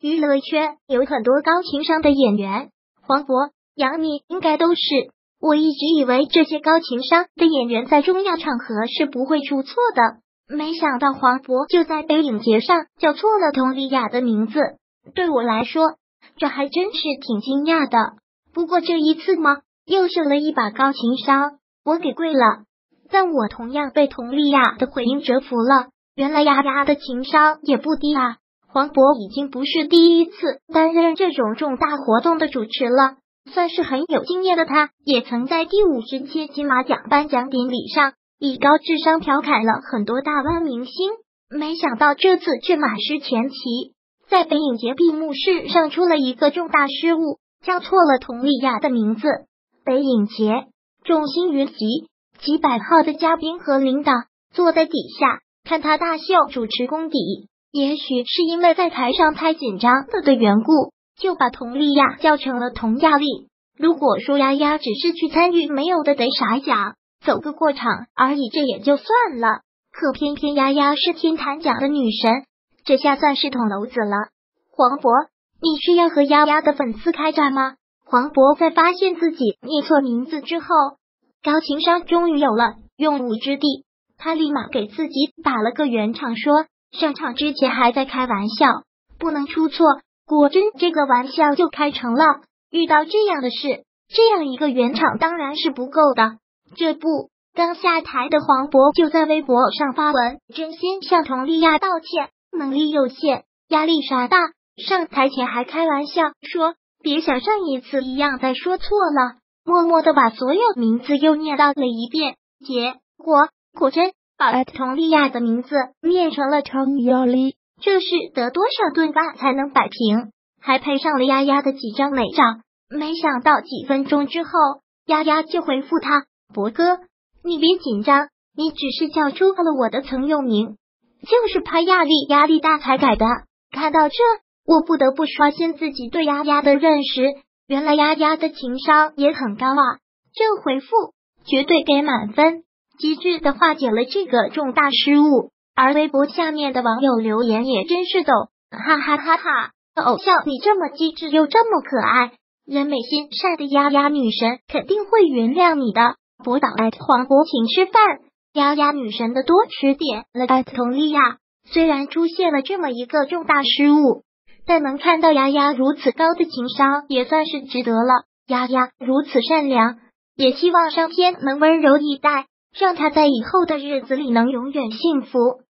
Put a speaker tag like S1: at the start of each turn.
S1: 娱乐圈有很多高情商的演员，黄渤、杨幂应该都是。我一直以为这些高情商的演员在重要场合是不会出错的，没想到黄渤就在北影节上叫错了佟丽娅的名字。对我来说，这还真是挺惊讶的。不过这一次嘛，又是了一把高情商，我给跪了。但我同样被佟丽娅的回应折服了，原来丫丫的情商也不低啊。黄渤已经不是第一次担任这种重大活动的主持了，算是很有经验的他，也曾在第50届金马奖颁奖典礼上以高智商调侃了很多大腕明星。没想到这次却马失前蹄，在北影节闭幕式上出了一个重大失误，叫错了佟丽娅的名字。北影节众星云集，几百号的嘉宾和领导坐在底下看他大秀主持功底，也许是因为在台上太紧张了的缘故，就把佟丽娅叫成了佟亚丽。如果说丫丫只是去参与没有的得傻奖，走个过场而已，这也就算了。可偏偏丫丫是天坛奖的女神，这下算是捅娄子了。黄渤，你是要和丫丫的粉丝开战吗？黄渤在发现自己念错名字之后，高情商终于有了用武之地，他立马给自己打了个圆场，说上场之前还在开玩笑，不能出错。果真这个玩笑就开成了。遇到这样的事，这样一个圆场当然是不够的。这不，刚下台的黄渤就在微博上发文，真心向佟丽娅道歉，能力有限，压力傻大。上台前还开玩笑说，别像上一次一样再说错了，默默的把所有名字又念到了一遍，结果真把佟丽娅的名字念成了佟亚丽，这是得多少顿饭才能摆平？还配上了丫丫的几张美照。没想到几分钟之后，丫丫就回复他，博哥，你别紧张，你只是叫出了我的曾用名，就是怕压力大才改的。看到这，我不得不刷新自己对丫丫的认识，原来丫丫的情商也很高啊。这回复绝对给满分，机智的化解了这个重大失误。而微博下面的网友留言也真是逗，哈哈哈哈，偶像你这么机智又这么可爱，人美心善的丫丫女神肯定会原谅你的。博导黄渤请吃饭，丫丫女神的多吃点了。佟丽娅虽然出现了这么一个重大失误，但能看到丫丫如此高的情商也算是值得了。丫丫如此善良，也希望上天能温柔以待，让她在以后的日子里能永远幸福。